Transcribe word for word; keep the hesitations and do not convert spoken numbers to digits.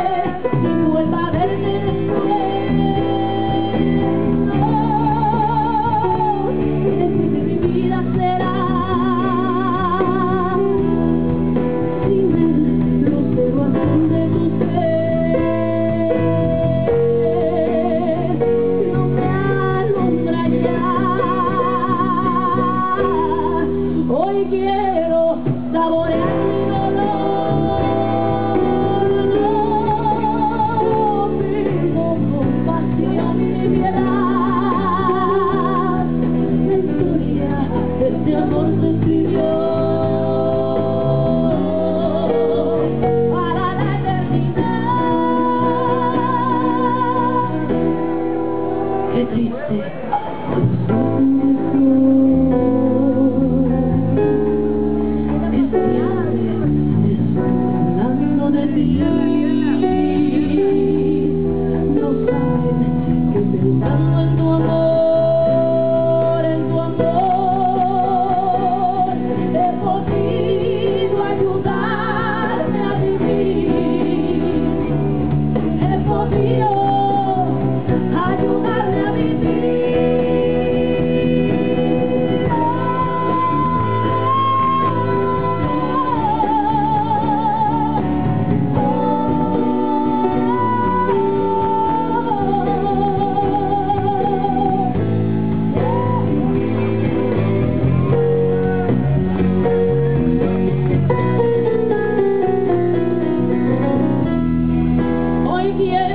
y vuelva a verte después. Oh, decir que mi vida será sin el lucero azul de tu ser. No me alumbra ya. Hoy quiero saborear mi dolor. No vivo con pasión y piedad. La historia de este amor se escribió para la eternidad. Qué triste. De ti, no sabes que pensando en tu amor, en tu amor, he podido ayudarte a vivir, he podido ayudarte a vivir. Yeah.